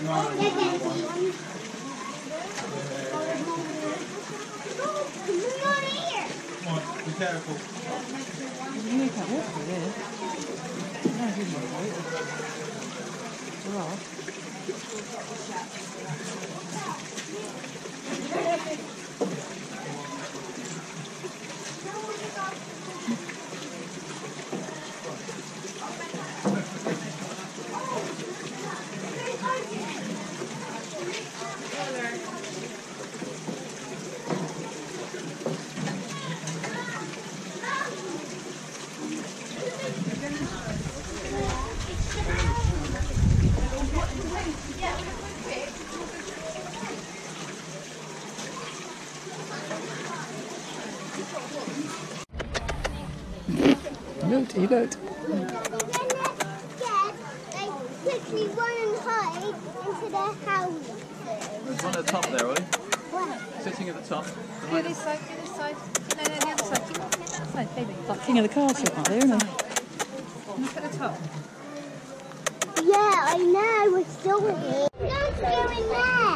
Be careful. You can't walk through there. No, you can't walk. Right. Naughty, look. They quickly run and hide into their houses. There's one at the top there, Ollie. Where? Sitting at the top. Go this side, go this side. No, the other side. Keep walking at that side, baby. Like King of the Castle right there, isn't it? Look at the top. Yeah, I know. We're still here. Let's go in there.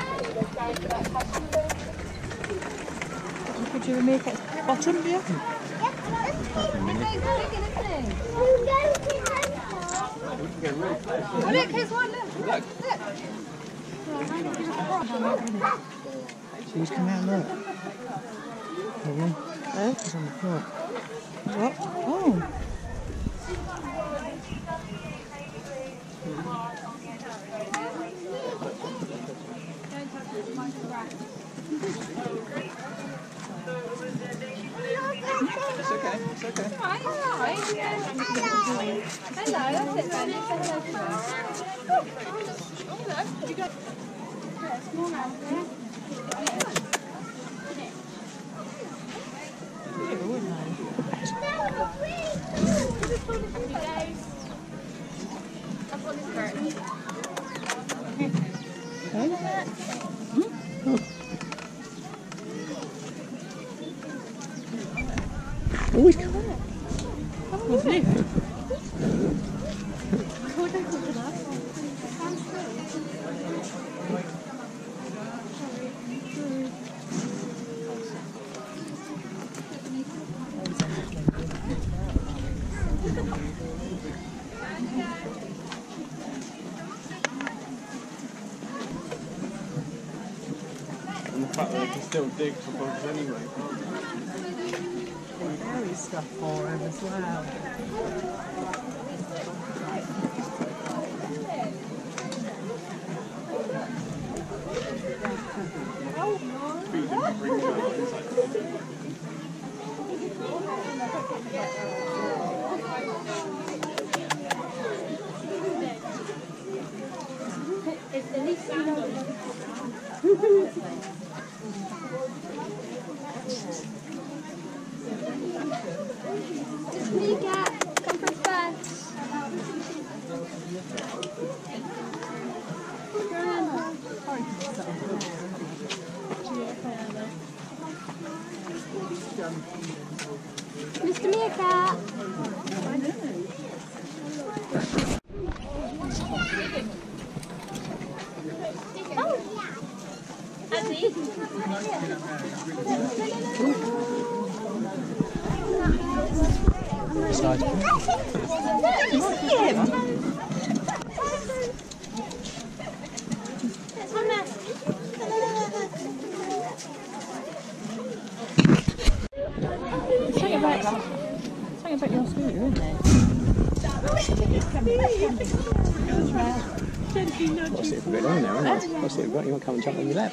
Could you remove it bottom, yeah? Let's Oh, look, here's one, look. Look. She's come out, look. There, it's on the floor. What? Oh. It's okay, it's okay. Alright, alright. Hello, that's it then. Hello. Oh, look. You got... Yeah, small house there. I've got this curtain. Oh, he's come out. What's it? And the fact that they can still dig for bugs anyway. Carry stuff for him as well. Mika, come from first. Mr. Mika. Side. You see him? Something about your scooter, isn't there? What's it for a bit long now, isn't it? What's it for? You want to come and jump on your lap?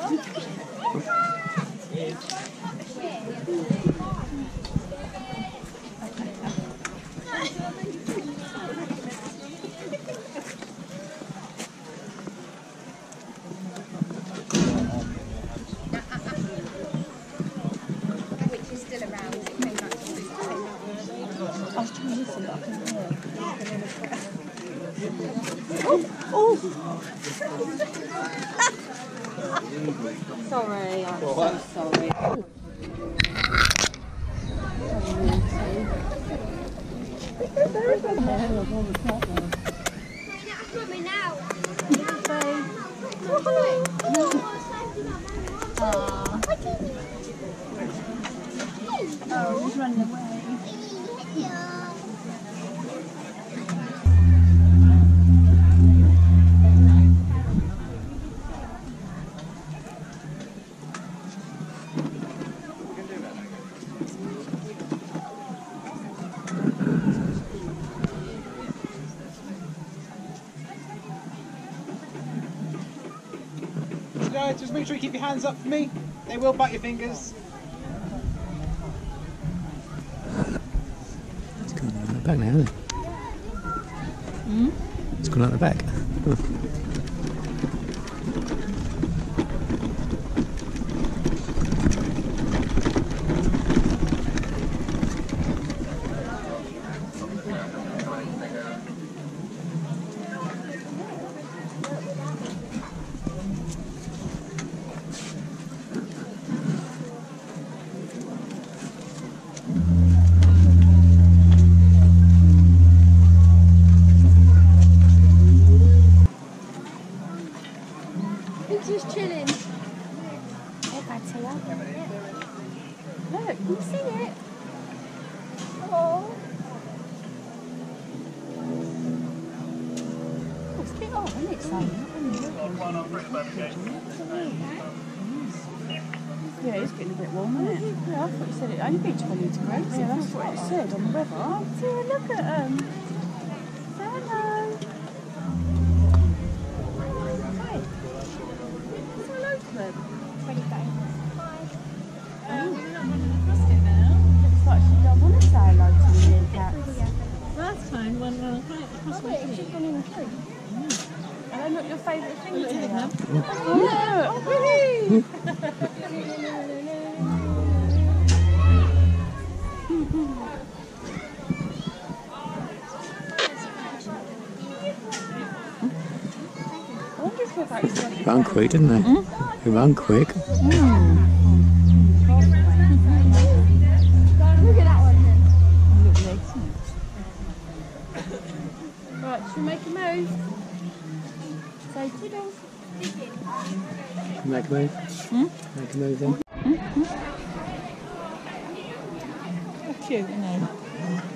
Which is still around. It came back to the I was trying to listen, but I couldn't hear. Sorry, I'm so sorry. Coming out. Babe. Oh, he's running away. Just make sure you keep your hands up for me. They will bite your fingers. It's gone out the back now, hasn't it? It's gone out the back. He's just chilling. Look, you see it? Oh. It's a bit odd, isn't it, son? Yeah, it's getting a bit warm, isn't it? Yeah, I thought you said it only be 20 degrees. Yeah, that's what it said on the weather. Oh dear, look at them. Hello. Hi. Say hello to them. Looks like she don't want to say hello to the meerkats. Last time when I was across my She's gone in the tree. Are they not your favourite thing to do? Oh, really? I wonder if we're about to They run quick, didn't they? They run quick. Look at that one then. Right, should we make a move? Say toodles. Make a move. Make a move then. Cute, isn't it?